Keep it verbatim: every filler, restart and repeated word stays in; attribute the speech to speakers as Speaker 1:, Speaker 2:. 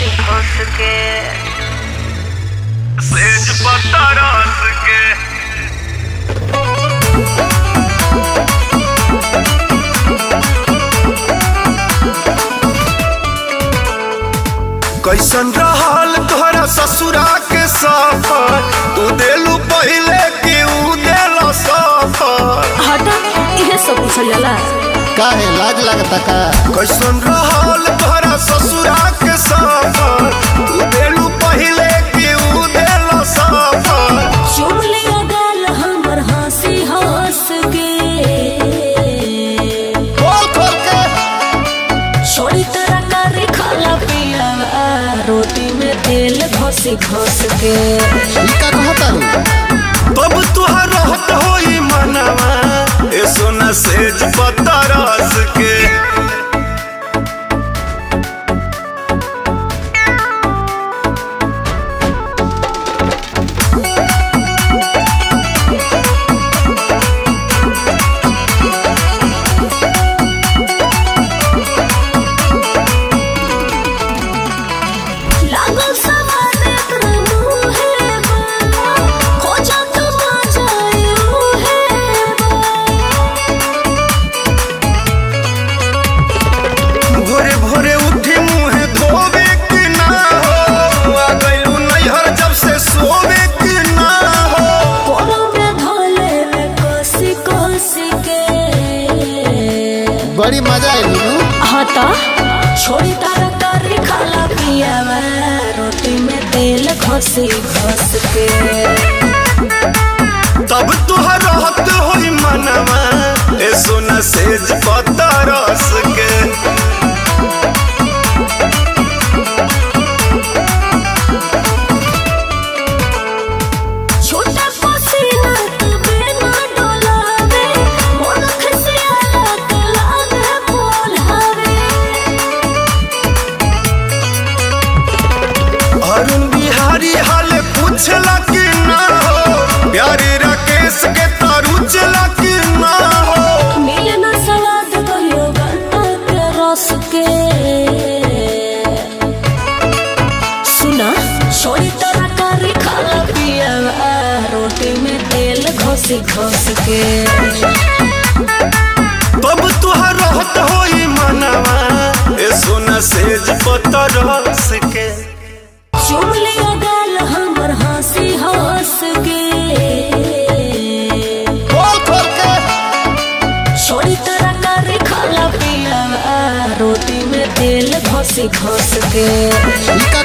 Speaker 1: घस के सेज पत्ता रस के
Speaker 2: कैसन रहल तोहरा ससुरा के सफर, तू देलू पहले कि ऊ देला सफर।
Speaker 3: हटा इहे सब पूछल जाला
Speaker 4: काहे लाज लगता का?
Speaker 2: कैसन रहल तोहरा ससुरा के सफर, तू देलू पहले कि ऊ देला सफर।
Speaker 3: चुम लिया गाल हमर हंसी हंस के
Speaker 4: खोल खोल के
Speaker 3: छोड़ी तरह कर खाला पिया रोटी में तेल घसी घस के।
Speaker 4: ई का कहतारू?
Speaker 2: तब तुहार रहत होई मनवा ए सोना सेज पत्ता रस के।
Speaker 4: बड़ी मजा आई नु।
Speaker 3: हाँ तो छोड़ी तारा कर खाला पिया रोटी में तेल घसी घस के।
Speaker 2: तब तुहार रहत होई मनवा ए सोना सेज पत्ता रस के। अरुण बिहारी हाल पूछला कि ना हो, प्यारे राकेश के तारुचला कि ना हो।
Speaker 3: मिले ना सवाद कहियो गन्ना के रस के। सुना छोड़ी तरह कर खाला पिया रोटी में तेल घसी घस के।
Speaker 2: तब तुहार रहत होई मनवा ए सोना सेज पत्ता रस के।
Speaker 3: चुम लिया गाल हमर हंसी हंस के
Speaker 4: खोल खोल के
Speaker 3: छोड़ी तरह कर खाला पिया रोटी में तेल घसी घस के।
Speaker 4: ई का